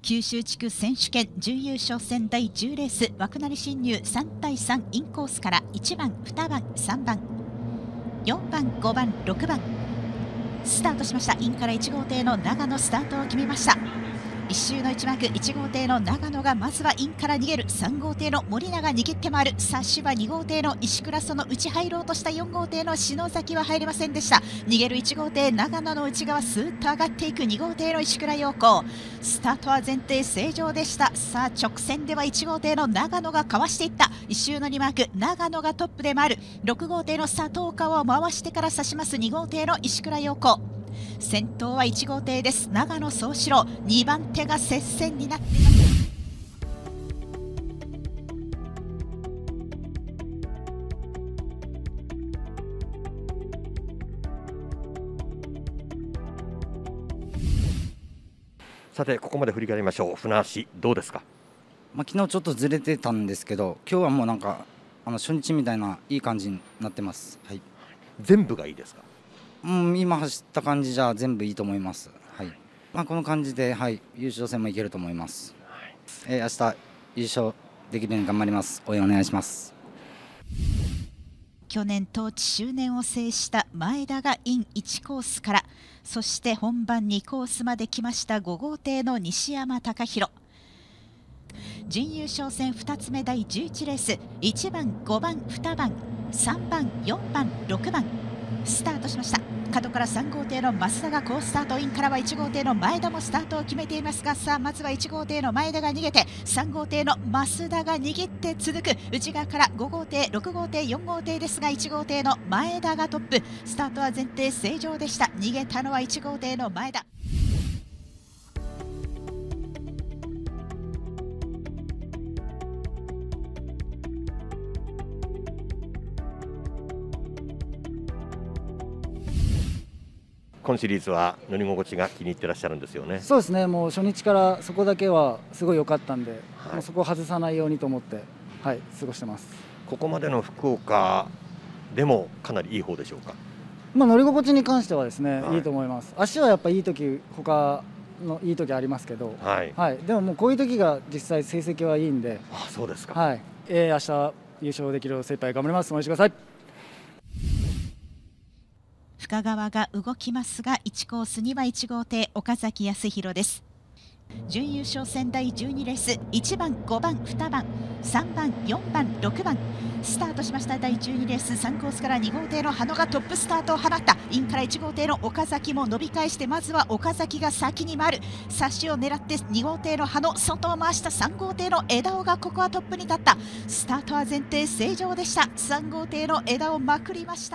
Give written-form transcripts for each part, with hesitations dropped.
九州地区選手権準優勝戦第10レース、枠なり侵入3対3インコースから1番、2番、3番、4番、5番、6番スタートしました。インから1号艇の長野スタートを決めました。1周の1枠1号艇の長野がまずはインから逃げる。3号艇の森永握って回る。さあ主は2号艇の石倉、その内入ろうとした4号艇の篠崎は入りませんでした。逃げる1号艇長野の内側、スーッと上がっていく2号艇の石倉陽子。スタートは前提正常でした。さあ直線では1号艇の長野がかわしていった。1周の2枠長野がトップで回る。6号艇の佐藤川を回してから差します2号艇の石倉陽子。先頭は1号艇です。長野宗志郎、2番手が接戦になっています。 さてここまで振り返りましょう。船橋どうですか？ 昨日ちょっとずれてたんですけど、今日はもうなんか初日みたいないい感じになってます。はい、 全部がいいですか？ 今走った感じじゃ全部いいと思います。はい、この感じで、優勝戦もいけると思います。明日優勝できるように頑張ります。応援お願いします。 去年トーチ周年を制した前田がイン1コースから、そして本番2コースまで来ました5号艇の西山隆弘。準優勝戦2つ目第11レース、1番、5番、2番、3番、4番、6番スタートしました。角から3号艇の増田が好スタート、インからは1号艇の前田もスタートを決めていますが、さあまずは1号艇の前田が逃げて、3号艇の増田が握って続く。内側から5号艇、6号艇、4号艇ですが、1号艇の前田がトップ。スタートは前提正常でした。逃げたのは1号艇の前田。 今シリーズは乗り心地が気に入ってらっしゃるんですよね。 そうですね、もう初日からそこだけはすごい良かったんで、もうそこを外さないようにと思って、過ごしてます。 ここまでの福岡でもかなりいい方でしょうか？ 乗り心地に関してはですね、いいと思います。足はやっぱいい時、他のいい時ありますけど、でももうこういう時が実際成績はいいんで。 そうですか。 明日優勝できる精一杯頑張ります。応援してください。 深川が動きますが、1コースには1号艇岡崎康弘です。準優勝戦第12レース、1番、5番、2番、3番、4番、6番スタートしました。第12レース3コースから2号艇の羽野がトップスタートを放った。インから1号艇の岡崎も伸び返して、まずは岡崎が先に回る。差しを狙って2号艇の羽野、外を回した3号艇の枝尾がここはトップに立った。スタートは前提正常でした。3号艇の枝をまくりました。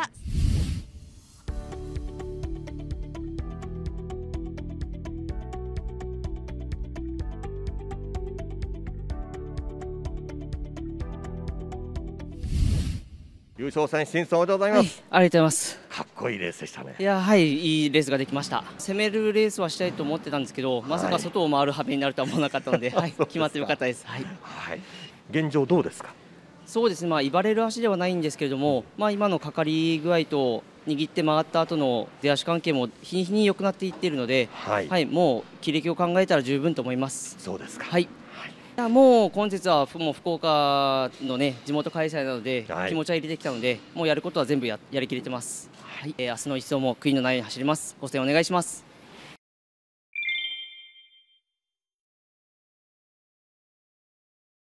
優勝戦進出おめでとうございます。 ありがとうございます。 かっこいいレースでしたね。 いや、いいレースができました。攻めるレースはしたいと思ってたんですけど、まさか外を回る羽目になるとは思わなかったので、決まってよかったです。 現状どうですか？ そうですね、威張れる足ではないんですけれども、今のかかり具合と握って回った後の出足関係も日に日に良くなっていっているので、もう気力を考えたら十分と思います。 そうですか。 もう今節はもう福岡の地元開催なので、気持ちは入れてきたので、もうやることは全部やりきれてます。明日の一走も悔いのないように走ります。ご声援お願いします。